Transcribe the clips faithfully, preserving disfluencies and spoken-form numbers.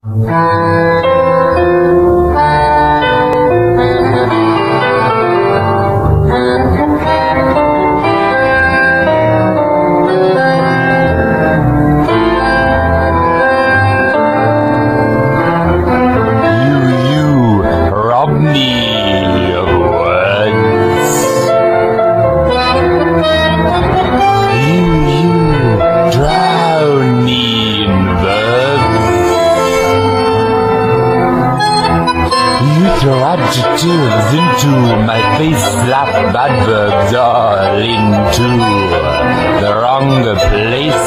Adjectives into my face, slap adverbs all into the wrong place.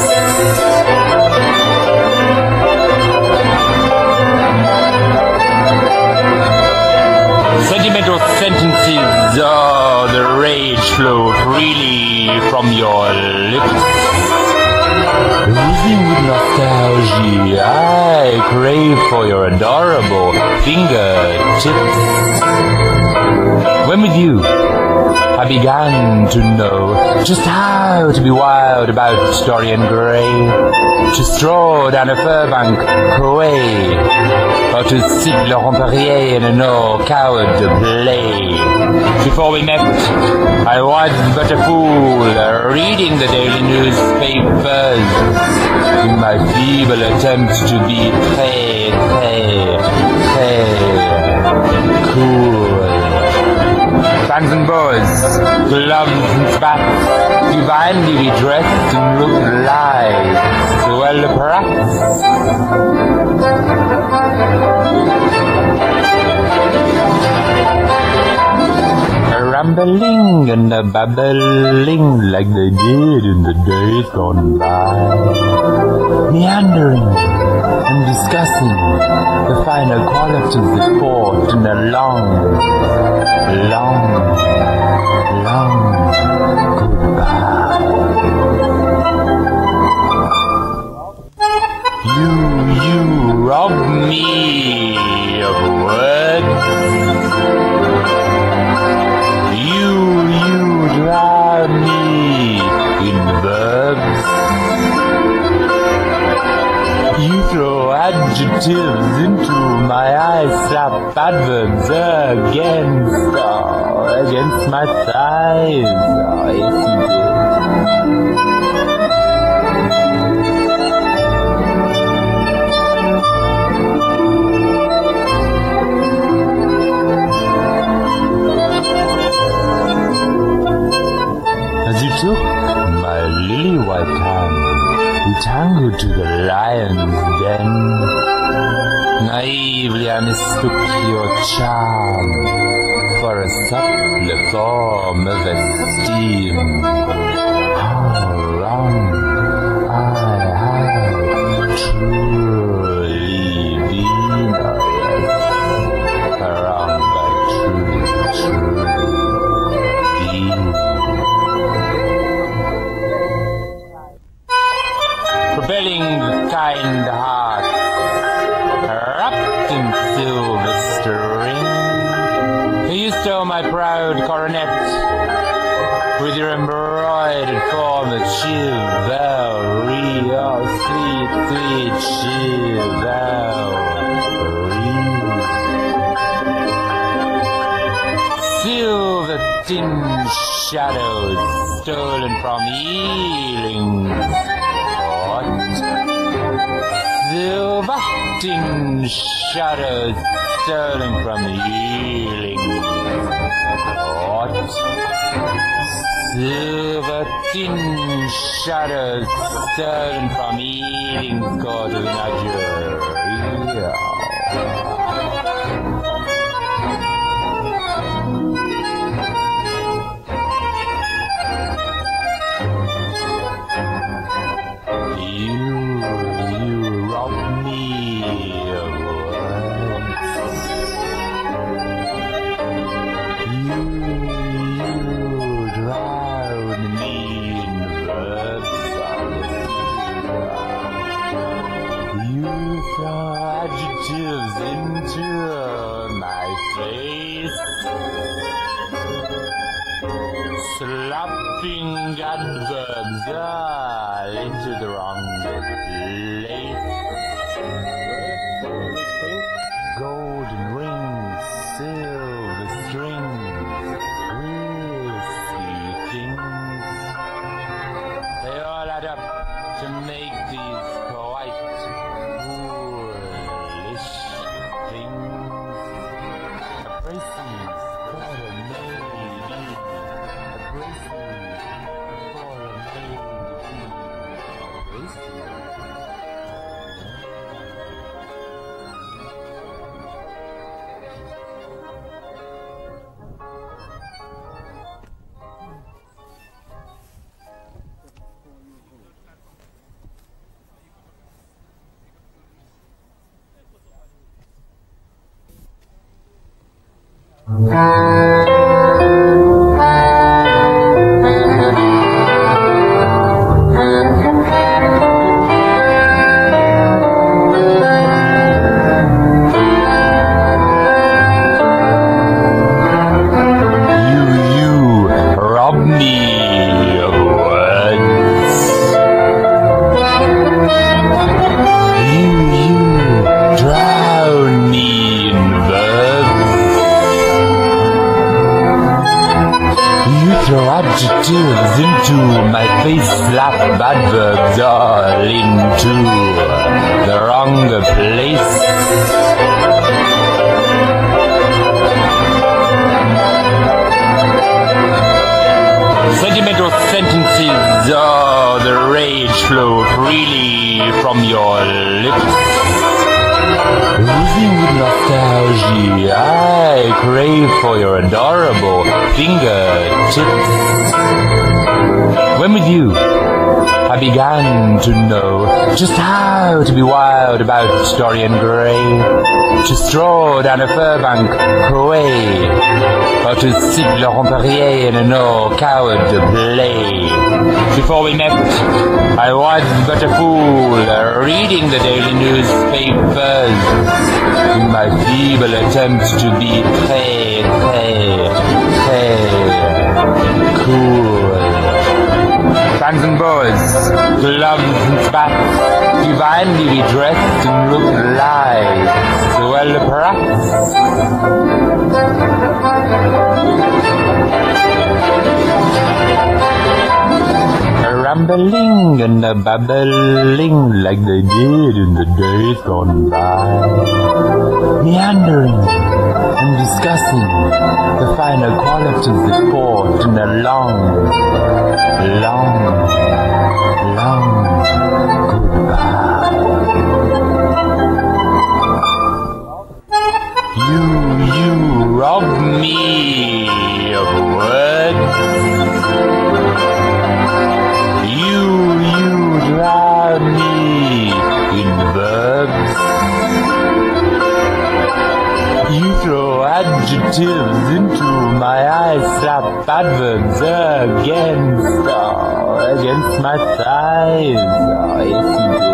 Sentimental sentences, oh, the rage flow freely from your lips. Oozing with nostalgia, I crave for your adorable fingertips. When with you, I began to know just how to be wild about Dorian Gray, to stroll down a furbank quay, or to sit Laurent Perrier in a Noel Coward play. Before we met, I was but a fool, reading the daily newspapers, in my feeble attempts to be très, très, très cool. Fans and boys, gloves and spats, divinely dressed and look like swell brats. Rambling and a babbling like they did in the days gone by, meandering and discussing the finer qualities of sport in a long, long, long goodbye. You, you rob me of words. Drown me in verbs. You throw adjectives into my eyes, slap adverbs against, oh, against my thighs. Oh, yes, you did. As you took my lily-white hand, we tangled to the lion's den. Naively I mistook your charm for a subtle form of esteem. How wrong I have truly been, oh yes, wrong I truly, truly been. Propelling kind heart, wrapped in silver string, you stole my proud coronet with your embroidered form of chivalry, oh sweet, sweet chivalry. Silver tinged shadows stolen from Ealing's silver tinged shadows stolen from the healing court. Silver tinged shadows stolen from healing court of Nigeria. Adjectives into my face, slapping adverbs all into the wrong place. Adjectives into my face, slap adverbs all into the wrong place. Sentimental sentences, oh, the rage flow freely from your lips. Oozing with nostalgia, I crave for your adorable fingertips. When with you, I began to know just how to be wild about Dorian Gray, to stroll down a furbank away, or to sip Laurent Perrier in a Noel Coward play. Before we met, I was but a fool, reading the daily newspapers, in my feeble attempt to be très, très, très cool. Fans and boas, gloves and spats, divinely dressed and look like swell brats. Rambling and a babbling like they did in the days gone by, meandering and discussing the finer qualities of sport in a long, long, long goodbye. You, you rob me of words. You, you drown me in verbs. You throw adjectives into my eyes, slap adverbs against, oh, against my thighs. Oh, yes you did.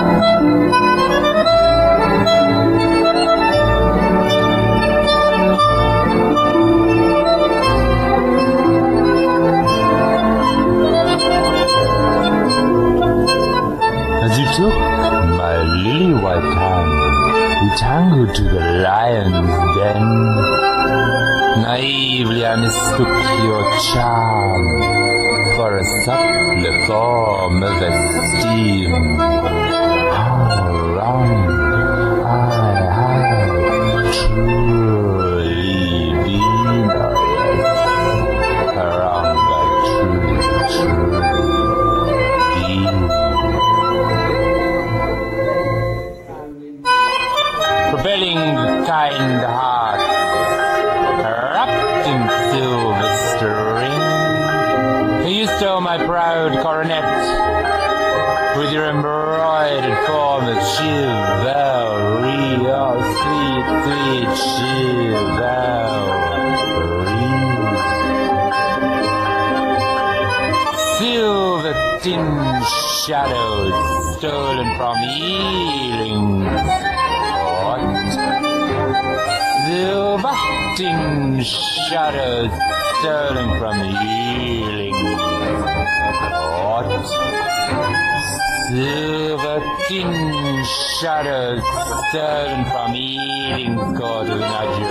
As you took my lily-white hand, we tangled to the lion's den. Naively I mistook your charm for a subtle form of esteem. How wrong I have truly been, oh yes, how wrong I truly, truly been. Rebelling kind heart, wrapped in silver string, you stole my proud coronet with your embroidered form of chivalry, oh sweet, sweet chivalry. Silver tinged shadows stolen from Ealing's court. Silver tinged shadows stolen from Ealing's court. Silver tinged shadows stolen from Ealing's court.